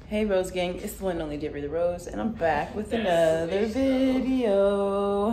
Hey Rose Gang, it's the one and only Debbie the Rose, and I'm back with another video.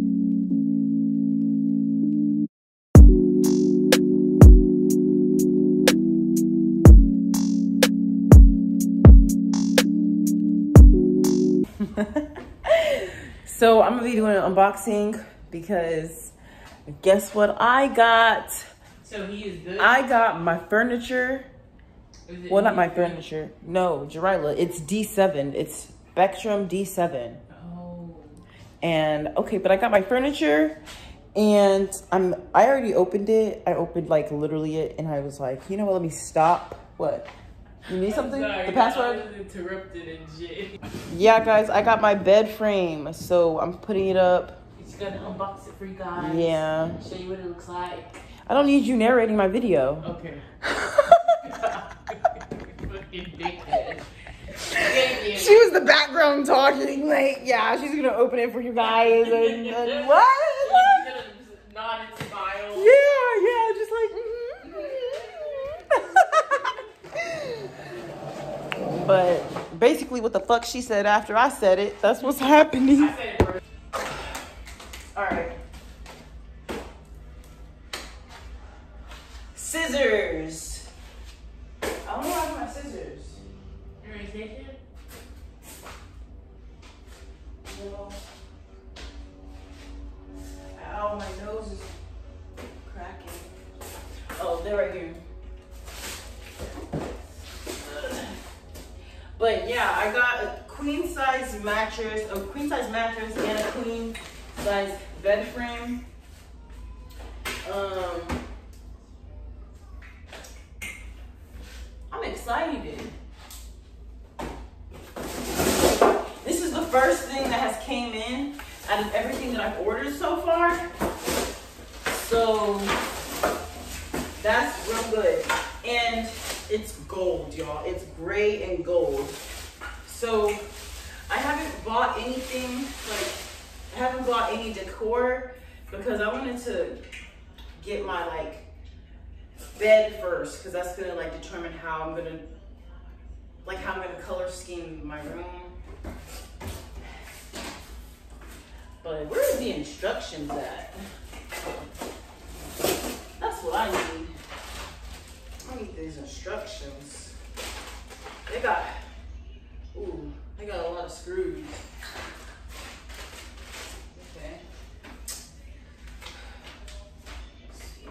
So I'm gonna be doing an unboxing because guess what I got? So he is good? I got my furniture. Well, not my furniture. No, Jirila. It's D7. It's Spectrum D7. Oh. And okay, but I got my furniture, and I already opened it. I opened like literally it, and I was like, you know what? Let me stop. What? You need something? Sorry, The password? I was interrupted and shit. Yeah, guys, I got my bed frame, so I'm putting it up. He's gonna unbox it for you guys. Yeah. Show you what it looks like. I don't need you narrating my video. Okay. Fucking dickhead. She was the background talking, like, yeah, she's gonna open it for you guys, and what? He's gonna nod and smile. Yeah, just like, But basically what the fuck she said after I said it, that's what's happening. I said it first. Alright. Scissors. I don't know how to my scissors. You're gonna take it? No. Ow, my nose is cracking. Oh, they're right here. But yeah, I got a queen size mattress, and a queen size bed frame. I'm excited. This is the first thing that has came in out of everything that I've ordered so far. So that's real good. And it's gold, y'all. It's gray and gold. So I haven't bought anything, I haven't bought any decor because I wanted to get my bed first, because that's gonna determine how I'm gonna color scheme my room. But where are the instructions at? That's what I need. I need these instructions. They got a lot of screws. Okay. Let's see.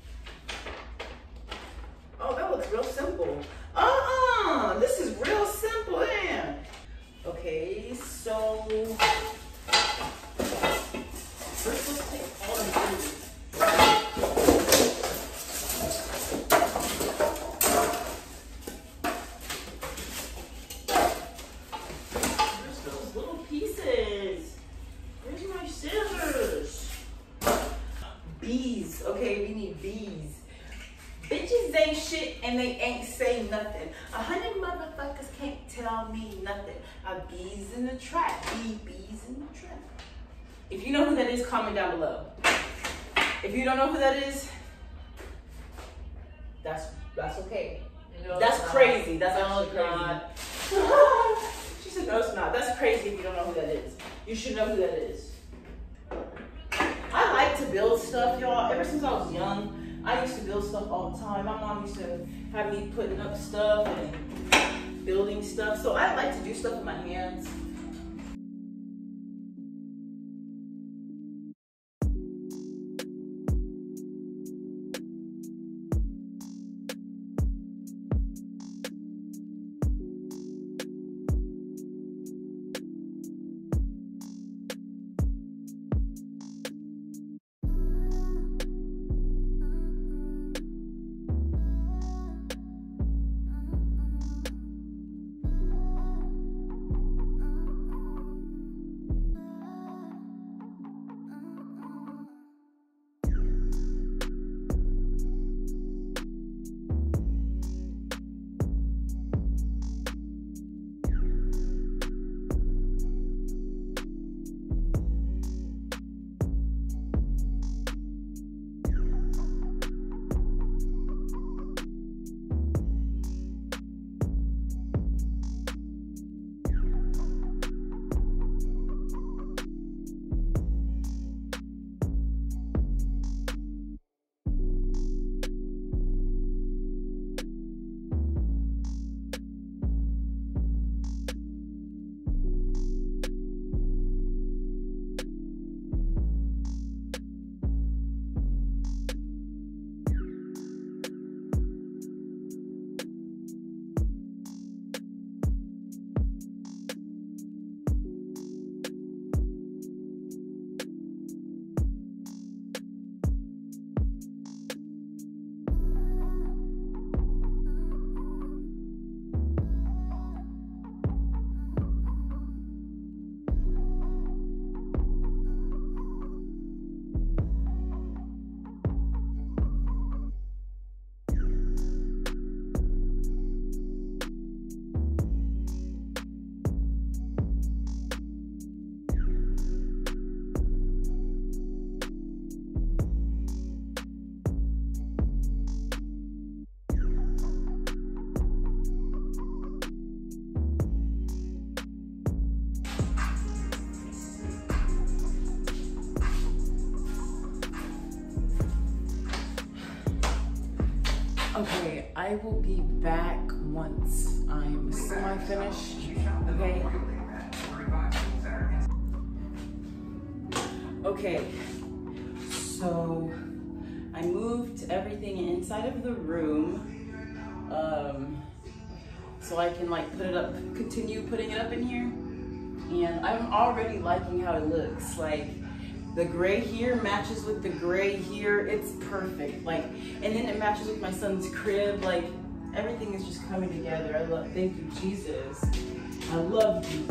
Oh, that looks real simple. This is real simple, man. Okay, so first let's take all the screws. Okay, we need bees. Bitches ain't shit and they ain't say nothing. 100 motherfuckers can't tell me nothing. Bees in the trap. Bees in the trap. If you know who that is, comment down below. If you don't know who that is, that's okay. No, that's crazy. That's actually crazy. She said no, it's not. That's crazy if you don't know who that is. You should know who that is. I like to build stuff, y'all. Ever since I was young, I used to build stuff all the time. My mom used to have me putting up stuff and building stuff. So I like to do stuff with my hands. Okay, I will be back once I'm semi-finished, okay? Okay, so I moved everything inside of the room so I can like put it up, continue putting it up in here. And I'm already liking how it looks. Like the gray here matches with the gray here. It's perfect. Like, and then it matches with my son's crib. Like everything is just coming together. I love, thank you, Jesus. I love Jesus.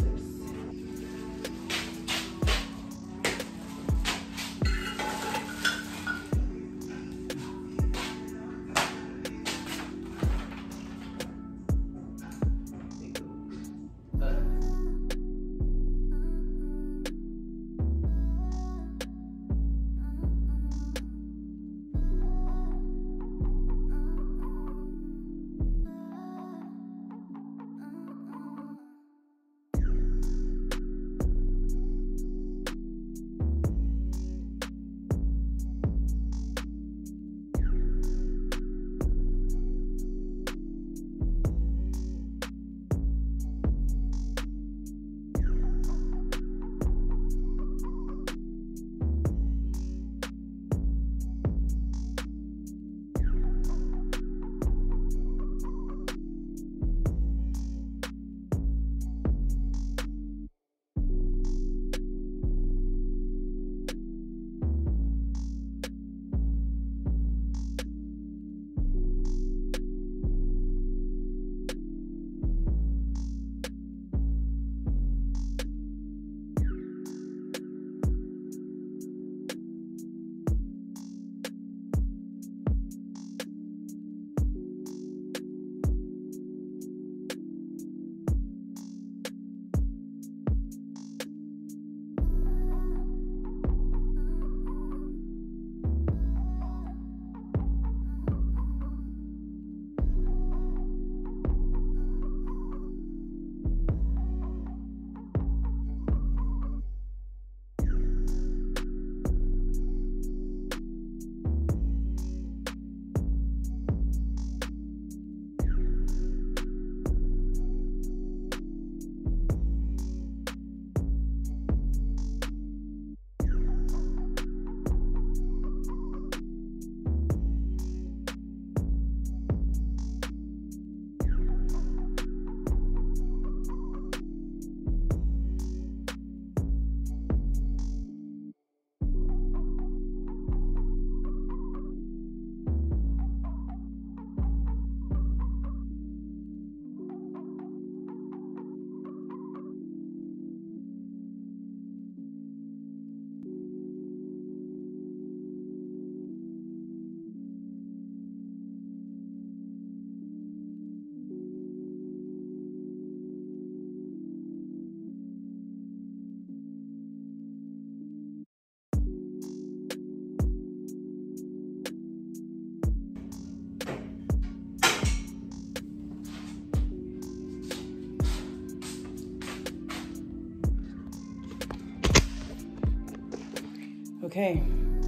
Okay,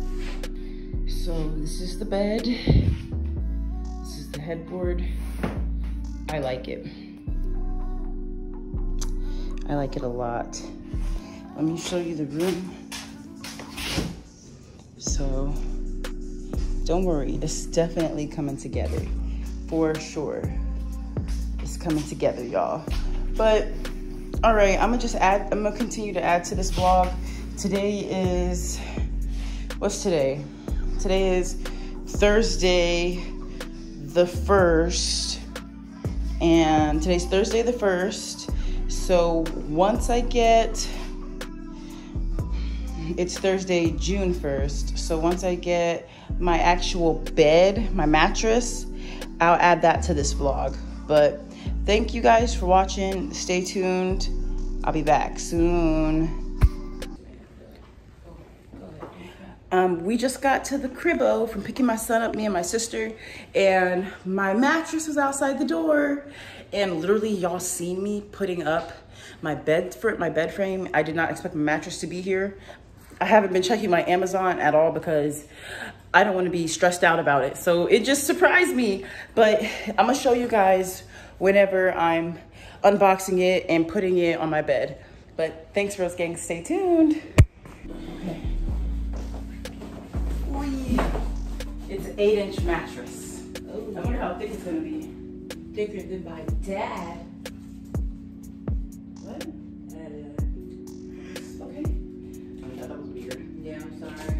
so this is the bed. This is the headboard. I like it. I like it a lot. Let me show you the room. So don't worry, this is definitely coming together for sure. It's coming together, y'all. But all right, I'm gonna continue to add to this vlog. Today is, what's today? Today is Thursday the 1st, and today's Thursday the 1st. So once I get, it's Thursday, June 1st. So once I get my actual bed, my mattress, I'll add that to this vlog. But thank you guys for watching. Stay tuned. I'll be back soon. We just got to the cribbo from picking my son up, me and my sister, and my mattress was outside the door. And literally, y'all seen me putting up my bed frame. I did not expect my mattress to be here. I haven't been checking my Amazon at all because I don't want to be stressed out about it. So it just surprised me, but I'm gonna show you guys whenever I'm unboxing it and putting it on my bed. But thanks, Rose Gang, stay tuned. Okay. Whee. It's an 8-inch mattress. Oh, I wonder how thick it's gonna be. thicker than my dad. What? Okay. I thought that was weird. Yeah, I'm sorry.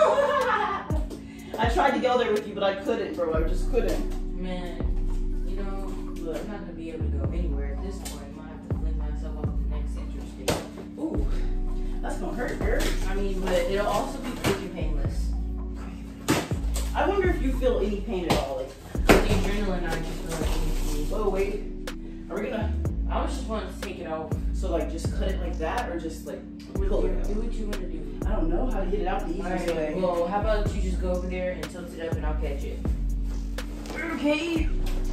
I tried to go there with you, but I couldn't, bro. I just couldn't. Man, you know, look, I'm not gonna be able to go anywhere at this point. I might have to fling myself off the next interstate. Ooh, that's gonna hurt, girl. I mean, but it'll also be quick and painless. I wonder if you feel any pain at all. Like, The adrenaline, I just feel like anything. oh wait, are we gonna? I was just wanting to take it off. So like, just cut it like that, or just like Do pull it out? what you want to do. I don't know how to get it out the easiest Alright, way. well, how about you just go over there and tilt it up and I'll catch it. Okay.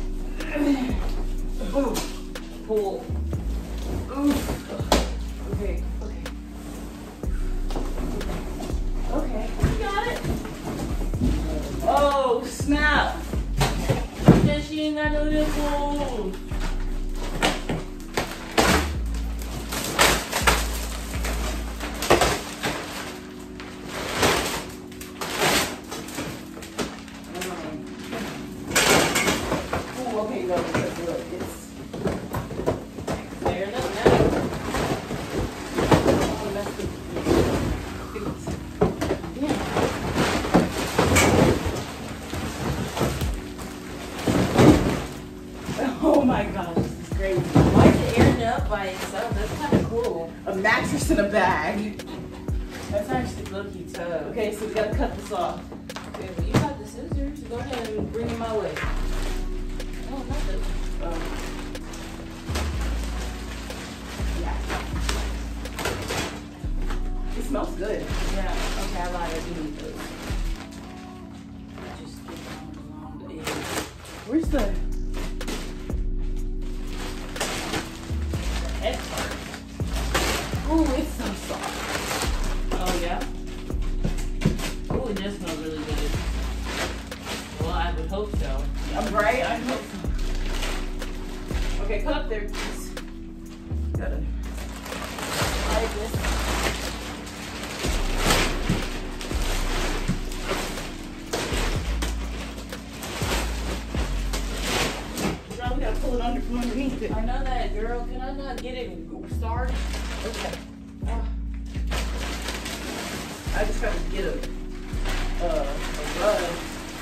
Boom. Pull. Ooh. Okay. Okay. Okay. You got it. Oh snap! Then she ain't got no nipples. Ooh, okay, no, because look, it's Fair enough now. all messed up. Yeah. Oh my gosh, this is crazy. Why is it airing up by itself? That's kind of cool. A mattress in a bag. That's actually low-key tough. Okay, so we gotta cut this off. Okay, well, you got the scissors. Go ahead and bring it my way. Oh, not the... Yeah. It smells good. Yeah, okay, I lied. I do need those. Just get them along the edge. Where's the Head part. ooh, it's so soft. Oh, yeah? Oh, it does smell really good. Well, I would hope so. I'm right, I hope so. Okay, cut up there, please. Gotta hide this. Girl, we gotta pull it under from underneath it. I know that, girl. Can I not get it started? Okay. I just gotta get a rug.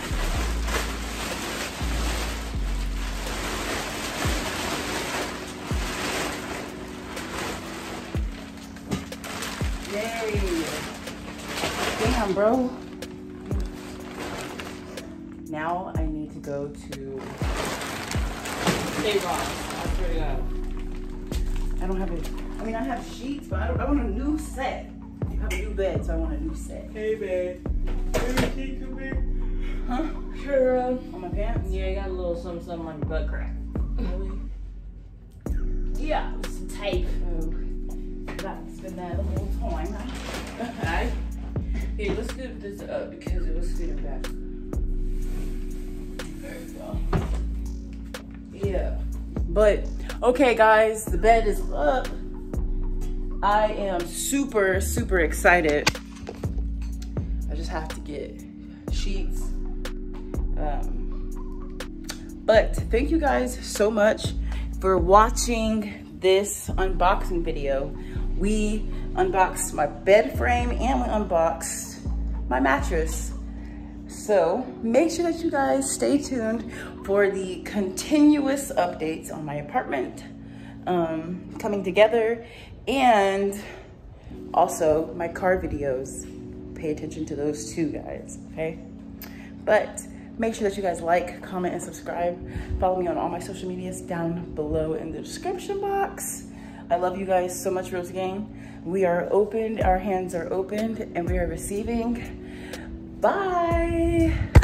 Yay. Damn, bro. Now I need to go to, Stay wrong. I swear to God. I don't have a, I mean, I have sheets, but I want a new set. I have a new bed, so I want a new set. Hey, babe. Everything come here. Huh? Sure. On my pants? Yeah, I got a little something on your butt crack. Really? Yeah, some tape. Oh, that's been that the whole time. Alright. Here, let's scoop this up because it was spinning back. There we go. Yeah. But, okay guys, the bed is up. I am super, super excited. I just have to get sheets. But thank you guys so much for watching this unboxing video. We unboxed my bed frame and we unboxed my mattress. So make sure that you guys stay tuned for the continuous updates on my apartment coming together, and also my car videos. Pay attention to those too, guys, okay? But make sure that you guys like, comment, and subscribe. Follow me on all my social medias down below in the description box. I love you guys so much, Rose Gang. We are open, our hands are opened, and we are receiving. Bye.